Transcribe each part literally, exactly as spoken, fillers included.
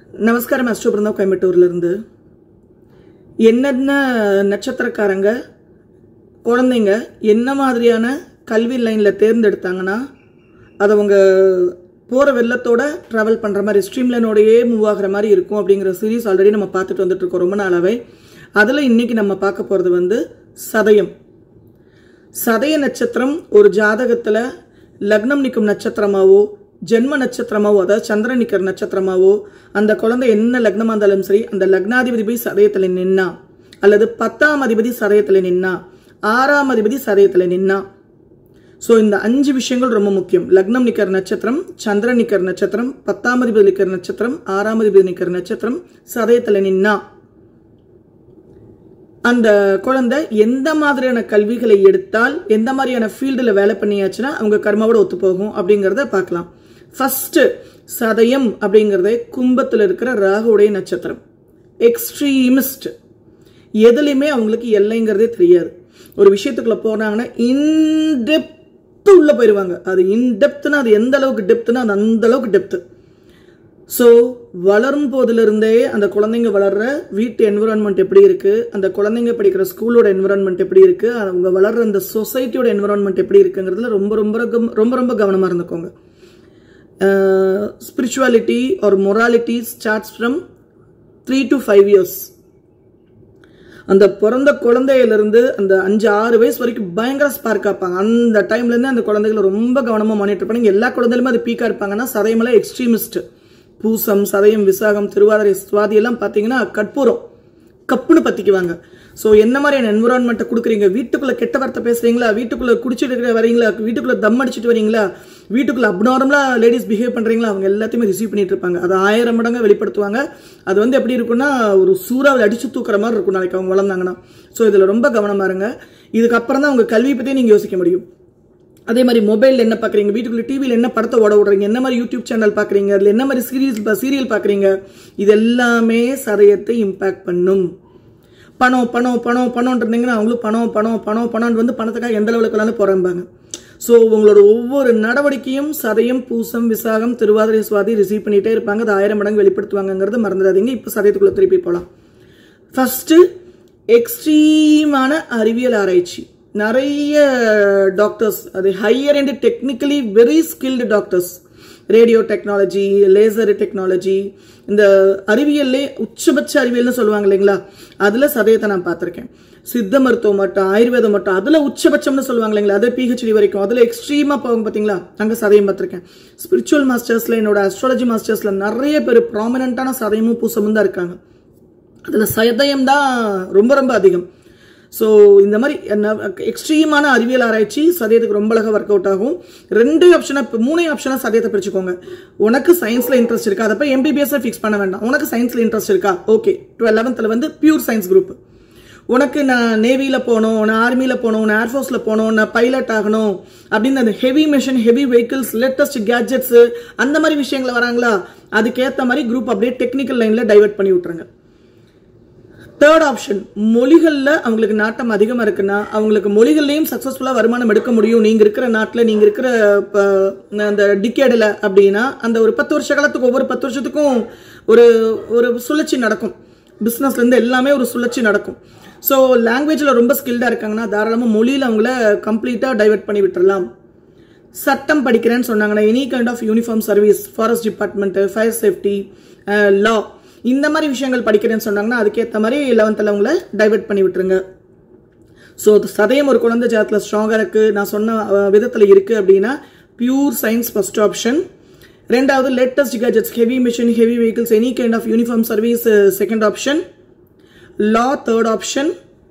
நமஸ்காரம் அஸ்ட்ரோ பிருந்தா கோயம்புத்தூர்ல இருந்து. என்னென்ன நட்சத்திரக்காரங்க குழந்தைங்க என்ன மாதிரியான கல்வி லைனில் தேர்ந்தெடுத்தாங்கன்னா அதை அவங்க போகிற வெள்ளத்தோட ட்ராவல் பண்ணுற மாதிரி ஸ்ட்ரீம் லைனோடையே மூவ் ஆகிற மாதிரி இருக்கும் அப்படிங்கிற சீரீஸ் ஆல்ரெடி நம்ம பார்த்துட்டு வந்துட்டு இருக்கோம் ரொம்ப நாளாவே. அதில் இன்னைக்கு நம்ம பார்க்க போகிறது வந்து சதயம். சதய நட்சத்திரம் ஒரு ஜாதகத்தில் லக்னம் நிற்கும் நட்சத்திரமாவோ ஜென்ம நட்சத்திரமாவோ அதாவது சந்திரன் நிற்கிற நட்சத்திரமாவோ அந்த குழந்தை என்ன லக்னமாக இருந்தாலும் சரி அந்த லக்னாதிபதி போய் சதயத்தில் நின்னா அல்லது பத்தாம் அதிபதி சதயத்தில் நின்னா ஆறாம் அதிபதி சதயத்தில் நின்னா. ஸோ இந்த அஞ்சு விஷயங்கள் ரொம்ப முக்கியம். லக்னம் நிற்கிற நட்சத்திரம், சந்திரன் நிற்கிற நட்சத்திரம், பத்தாம் அதிபதி நிற்கிற நட்சத்திரம், ஆறாம் அதிபதி நிற்கிற நட்சத்திரம் சதயத்தில் நின்னா அந்த குழந்தை எந்த மாதிரியான கல்விகளை எடுத்தால் எந்த மாதிரியான ஃபீல்டில் வேலை பண்ணியாச்சுன்னா அவங்க கர்மாவோட ஒத்து போகும் அப்படிங்கிறத பார்க்கலாம். ஃபர்ஸ்ட் சதயம் அப்படிங்கிறத கும்பத்தில் இருக்கிற ராகுடைய நட்சத்திரம். எக்ஸ்ட்ரீமிஸ்ட், எதுலையுமே அவங்களுக்கு எல்லைங்கிறதே தெரியாது. ஒரு விஷயத்துக்குள்ள போனாங்கன்னா இன்டெப்த் உள்ள போயிடுவாங்க. அது இன்டெப்த்னா அது எந்த அளவுக்கு டெப்த்னா அது அந்த அளவுக்கு டெப்த். ஸோ வளரும் போதிலிருந்தே அந்த குழந்தைங்க வளர்ற வீட்டு என்விரான்மெண்ட் எப்படி இருக்கு, அந்த குழந்தைங்க படிக்கிற ஸ்கூலோட என்விரான்மெண்ட் எப்படி இருக்கு, அவங்க வளர்ற அந்த சொசைட்டியோட என்விரான்மெண்ட் எப்படி இருக்குங்கிறதுல ரொம்ப ரொம்ப ரொம்ப ரொம்ப கவனமாக இருந்துக்கோங்க. ஸ்பிரிச்சுவாலிட்டி ஒரு morality starts from three to five years. அந்த பிறந்த குழந்தையிலிருந்து அந்த அஞ்சு ஆறு வயசு வரைக்கும் பயங்கர ஸ்பார்க் ஆப்பாங்க. அந்த டைம்லேருந்து அந்த குழந்தைகளை ரொம்ப கவனமாக மானிட்டர் பண்ணி எல்லா குழந்தைகளுமே அது பீக்காக இருப்பாங்கன்னா சதயமெல்லாம் எக்ஸ்ட்ரீமிஸ்ட். பூசம், சதயம், விசாகம், திருவாதிரை, சுவாதி எல்லாம் பார்த்தீங்கன்னா கற்பூரம் கப்புன்னு பற்றிக்குவாங்க. ஸோ என்ன மாதிரியான என்விரான்மெண்ட்டை கொடுக்குறீங்க, வீட்டுக்குள்ளே கெட்ட வார்த்தை பேசுறீங்களா, வீட்டுக்குள்ளே குடிச்சிட்டு வரீங்களா, வீட்டுக்குள்ளே தம் அடிச்சுட்டு வரீங்களா, வீட்டுக்குள்ளே அப்நார்மலாக லேடிஸ் பிஹேவ் பண்ணுறீங்களா, அவங்க எல்லாத்தையுமே ரிசீவ் பண்ணிட்டு இருப்பாங்க. அது ஆயிரம் மடங்கு வெளிப்படுத்துவாங்க. அது வந்து எப்படி இருக்குன்னா ஒரு சூறாவில் அடிச்சு தூக்குற மாதிரி இருக்கும் நாளைக்கு அவங்க வளர்ந்தாங்கன்னா. ஸோ இதில் ரொம்ப கவனமாக இருங்க. இதுக்கப்புறம் தான் உங்கள் கல்வி பற்றியே நீங்கள் யோசிக்க முடியும். அதே மாதிரி மொபைலில் என்ன பார்க்குறீங்க, வீட்டுக்குள்ள டிவியில் என்ன படத்தை ஓட விடுறீங்க, என்ன மாதிரி யூடியூப் சேனல் பார்க்குறீங்க, அதில் என்ன மாதிரி சீரியஸ் சீரியல் பார்க்குறீங்க, இது எல்லாமே சதயத்தை இம்பேக்ட் பண்ணும். பணம் பணம் பணம் பணம் இருந்தீங்கன்னா அவங்களும் பணம் பணம் பணம் பணம் வந்து பணத்துக்காக எந்த லெவலுக்கு வேணாலும் போறாங்க. ஸோ உங்களோட ஒவ்வொரு நடவடிக்கையும் சதயம், பூசம், விசாகம், திருவாதிரை, சுவாதி ரிசீவ் பண்ணிட்டே இருப்பாங்க. அது ஆயிரம் மடங்கு வெளிப்படுத்துவாங்கிறது மறந்துடாதீங்க. இப்போ சதயத்துக்குள்ள திருப்பி போகலாம். ஃபர்ஸ்ட் எக்ஸ்ட்ரீமான அறிவியல் ஆராய்ச்சி. நிறைய டாக்டர்ஸ், அது higher and technically very skilled doctors, radio technology, laser technology, இந்த அறிவியல்லே உச்சபட்ச அறிவியல்னு சொல்லுவாங்க இல்லைங்களா, அதுல சதயத்தை நான் பார்த்திருக்கேன். சித்த மருத்துவம் மட்டும், ஆயுர்வேதம் மட்டும், அதுல உச்சபட்சம்னு சொல்லுவாங்க இல்லைங்களா, அது பிஹெச்டி வரைக்கும் அதுல எக்ஸ்ட்ரீமா போவாங்க பாத்தீங்களா, அங்க சதயம் பார்த்திருக்கேன். ஸ்பிரிச்சுவல் மாஸ்டர்ஸ்ல என்னோட அஸ்ட்ராலஜி மாஸ்டர்ஸ்ல நிறைய பேர் ப்ராமினன்டான சதயமும் பூசமும் தான் இருக்காங்க. அதுல சதயம் தான் ரொம்ப ரொம்ப அதிகம். ஸோ இந்த மாதிரி எக்ஸ்ட்ரீமான அறிவியல் ஆராய்ச்சி சதயத்துக்கு ரொம்ப அழகாக ஒர்க் அவுட் ஆகும். ரெண்டு ஆப்ஷனா மூணே ஆப்ஷனா சதயத்தை பிரிச்சுக்கோங்க. உனக்கு சயின்ஸ்ல இன்ட்ரெஸ்ட் இருக்கா, அதை போய் எம்பிபிஎஸ் ஃபிக்ஸ் பண்ண வேண்டாம். உனக்கு சயின்ஸ்ல இன்ட்ரெஸ்ட் இருக்கா, ஓகே, டுவெல்வன்த்ல வந்து பியூர் சயின்ஸ் குரூப். உனக்கு நான் நேவியில போகணும், நான் ஆர்மியில போகணும், நான் ஏர்ஃபோர்ஸ்ல போகணும், நான் பைலட் ஆகணும் அப்படின்னு அந்த heavy machine, heavy vehicles, latest gadgets அந்த மாதிரி விஷயங்கள் வராங்களா, அதுக்கேற்ற மாதிரி குரூப் அப்படியே டெக்னிக்கல் லைன்ல டைவர்ட் பண்ணி விட்டுருங்க. தேர்ட் ஆப்ஷன், மொழிகள்ல அவங்களுக்கு நாட்டம் அதிகமா இருக்குன்னா அவங்களுக்கு மொழிகள்லையும் சக்சஸ்ஃபுல்லா வருமானம் எடுக்க முடியும் நீங்க இருக்கிற நாட்டில், நீங்க இருக்கிற அந்த டிகேடில் அப்படின்னா அந்த ஒரு பத்து வருஷ காலத்துக்கு ஒவ்வொரு பத்து வருஷத்துக்கும் ஒரு ஒரு சுழற்சி நடக்கும். பிசினஸ்ல இருந்து எல்லாமே ஒரு சுழற்சி நடக்கும். ஸோ லாங்குவேஜ்ல ரொம்ப ஸ்கில்டா இருக்காங்கன்னா தாராளமாக மொழியில அவங்கள கம்ப்ளீட்டா டைவர்ட் பண்ணி விட்டுறலாம். சட்டம் படிக்கிறேன்னு சொன்னாங்கன்னா any kind of uniform service, forest department, fire safety, law, இந்த மாதிரி விஷயங்கள் படிக்கிறேன்னு சொன்னாங்கன்னா அதுக்கேற்ற மாதிரி லெவன்த்தில் அவங்கள டைவர்ட் பண்ணி விட்டுருங்க. ஸோ சதயம் ஒரு குழந்தை ஜாதத்தில் ஸ்ட்ராங்காக இருக்கு, நான் சொன்ன விதத்தில் இருக்கு அப்படின்னா பியூர் சயின்ஸ் ஃபர்ஸ்ட் ஆப்ஷன். ரெண்டாவது latest gadgets, heavy machine, heavy vehicles, any kind of uniform service second option. Law third option.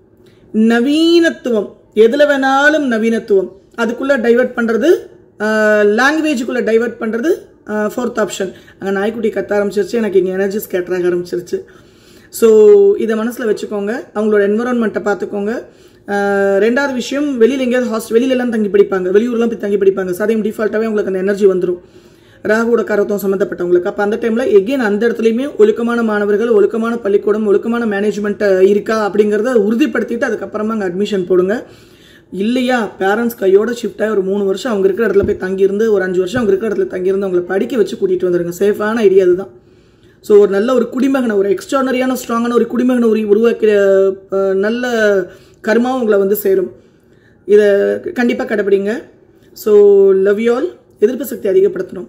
நவீனத்துவம், எதுல வேணாலும் நவீனத்துவம், அதுக்குள்ள டைவர்ட் பண்றது, லாங்குவேஜுக்குள்ள டைவர்ட் பண்றது ஃபோர்த் ஆப்ஷன். அங்கே நாய்க்குட்டி கத்த ஆரம்பிச்சிருச்சு, எனக்கு இங்கே எனர்ஜி ஸ்கேட்டர் ஆக ஆரம்பிச்சிருச்சு. ஸோ இதை மனசில் வச்சுக்கோங்க, அவங்களோட என்வரான்மெண்ட்டை பார்த்துக்கோங்க. ரெண்டாவது விஷயம், வெளியில் எங்கேயாவது ஹாஸ்டல் வெளியிலலாம் தங்கி படிப்பாங்க, வெளியூர்லாம் போய் தங்கி படிப்பாங்க. சதயம் டிஃபால்ட்டாகவே உங்களுக்கு அந்த எனர்ஜி வந்துடும் ராகுவோட காரத்துவம் சம்மந்தப்பட்டவங்களுக்கு. அப்போ அந்த டைமில் எகெயின் அந்த இடத்துலையுமே ஒழுக்கமான மாணவர்கள், ஒழுக்கமான பள்ளிக்கூடம், ஒழுக்கமான மேனேஜ்மெண்ட் இருக்கா அப்படிங்கிறத உறுதிப்படுத்திட்டு அதுக்கப்புறமா அங்கே அட்மிஷன் போடுங்க. இல்லையா பேரண்ட்ஸ் கையோட ஷிஃப்ட் ஆகி ஒரு மூணு வருஷம் அவங்க இருக்கிற இடத்துல போய் தங்கியிருந்து ஒரு அஞ்சு வருஷம் அவங்க இருக்கிற இடத்துல தங்கியிருந்து அவங்களை படிக்க வச்சு கூட்டிகிட்டு வந்துருங்க. சேஃபான ஐடியா அதுதான். ஸோ ஒரு நல்ல ஒரு குடிமகனை, ஒரு எக்ஸ்ட்ரானரியான ஸ்ட்ராங்கான ஒரு குடிமகனை உரு உருவாக்கிற நல்ல கர்மாவும் உங்களை வந்து சேரும். இதை கண்டிப்பாக கடைபிடிங்க. So love you all. எதிர்ப்பு சக்தி அதிகப்படுத்தணும்.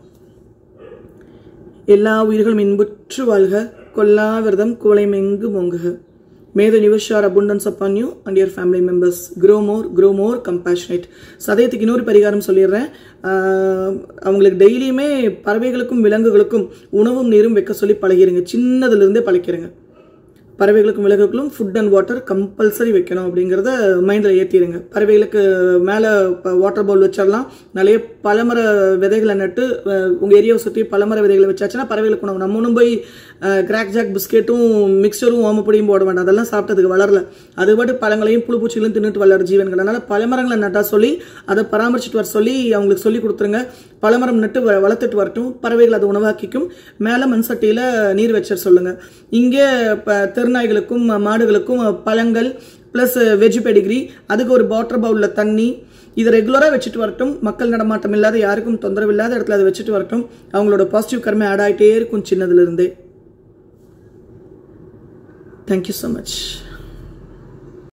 எல்லா உயிர்களும் இன்புற்று வாழ்க, கொல்லா விரதம் குவளை மெங்கு மோங்குக. May the universe shower abundance upon you and your family members. Grow more, grow more compassionate. சதயத்துக்கு இன்னொரு பரிகாரம் சொல்லிடுறேன். அவங்களுக்கு டெய்லியுமே பறவைகளுக்கும் விலங்குகளுக்கும் உணவும் நீரும் வைக்க சொல்லி பழகிருங்க. சின்னதுலேருந்தே பழக்கிறங்க. பறவைகளுக்கும் விலங்குகளும் ஃபுட் அண்ட் வாட்டர் கம்பல்சரி வைக்கணும் அப்படிங்கிறத மைண்டில் ஏற்றிடுங்க. பறவைகளுக்கு மேலே வாட்டர் பவுல் வச்சிடலாம். நிறைய பழமர விதைகளை நட்டு உங்கள் ஏரியாவை சுற்றி பழமர விதைகளை வச்சாச்சுன்னா பறவைகளுக்கு உணவு. நம்ம ஒன்றும் போய் கிராக் ஜாக் பிஸ்கெட்டும் மிக்சரும் ஓமப்பொடியும் போட வேண்டாம். அதெல்லாம் சாப்பிட்டதுக்கு வளரல. அது பாட்டு பழங்களையும் புழு பூச்சிகளையும் தின்னுட்டு வளர ஜீவன்கள். அதனால் பழமரங்களை நட்டா சொல்லி அதை பராமரிச்சுட்டு வர சொல்லி அவங்களுக்கு சொல்லி கொடுத்துருங்க. பழமரம் நட்டு வளர்த்துட்டு வரட்டும். பறவைகள் அதை உணவாக்கிக்கும். மேலே மண் சட்டியில் நீர் வச்ச சொல்லுங்கள். இங்கே தெருநாய்களுக்கும் மாடுகளுக்கும் பழங்கள் ப்ளஸ் வெஜ் பெடிகிரி, அதுக்கு ஒரு வாட்டர் பவுலில் தண்ணி, இதை ரெகுலராக வச்சுட்டு வரட்டும். மக்கள் நடமாட்டம் இல்லாத, யாருக்கும் தொந்தரவு இல்லாத இடத்துல அதை வச்சுட்டு வரட்டும். அவங்களோட பாசிட்டிவ் கர்மை ஆட் ஆகிட்டே இருக்கும் சின்னதுலேருந்தே. Thank you so much.